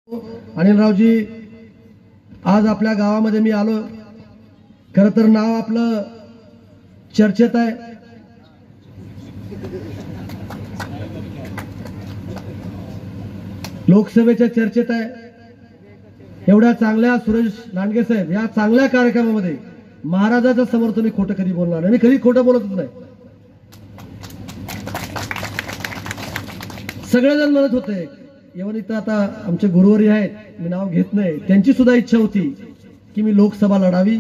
अनिलरावजी, आज आपल्या गावामध्ये मी आलो. खरं तर नाव आपलं चर्चेत आहे. लोकसभेच्या चर्चेत आहे. एवढ्या चांगल्या सुरेश लांडगे साहेब या चांगल्या कार्यक्रमामध्ये महाराजाच्या समोर तुम्ही खोटं कधी बोलणार नाही. मी कधी खोटं बोलतच नाही. सगळेजण म्हणत होते, एवढं इथं आता आमचे गुरुवारी आहेत, मी नाव घेत नाही, त्यांची सुद्धा इच्छा होती की मी लोकसभा लढावी,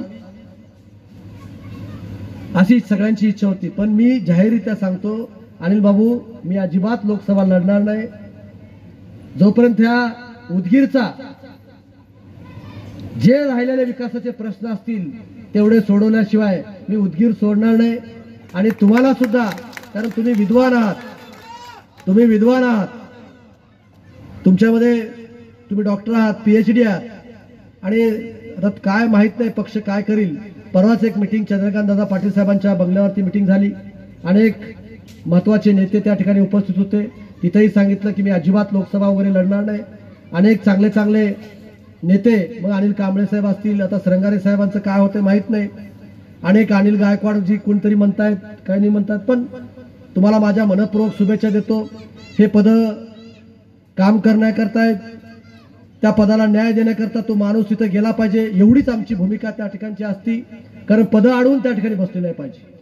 अशी सगळ्यांची इच्छा होती. पण मी जाहीररित्या सांगतो, अनिल बाबू, मी अजिबात लोकसभा लढणार नाही. जोपर्यंत ह्या उदगीरचा जे राहिलेले विकासाचे प्रश्न असतील तेवढे सोडवल्याशिवाय मी उदगीर सोडणार नाही. आणि तुम्हाला सुद्धा, कारण तुम्ही विद्वान आहात, तुमच्यामध्ये तुम्ही डॉक्टर आहात, PhD आहात, आणि आता काय माहित नाही पक्ष काय करील. परवाच एक मीटिंग चंद्रकांत दादा पाटील साहेबांच्या बंगल्यावरती मीटिंग झाली. अनेक महत्वाचे नेते त्या ठिकाणी उपस्थित होते. तिथेही सांगितलं की मी अजिबात लोकसभा वगैरे लढणार नाही. अनेक चांगले चांगले नेते, मग अनिल कांबळे साहेब असतील, आता श्रंगारे साहेबांचं काय होतं माहित नाही, अनेक अनिल गायकवाड जी कोणतरी म्हणतायत, काय नाही म्हणतात. पण तुम्हाला माझ्या मनपूर्वक शुभेच्छा देतो. हे पद काम करण्याकरता, त्या पदाला न्याय देण्याकरता तो माणूस तिथे गेला पाहिजे, एवढीच आमची भूमिका त्या ठिकाणची असती. कारण पद अडवून त्या ठिकाणी बसले नाही पाहिजे.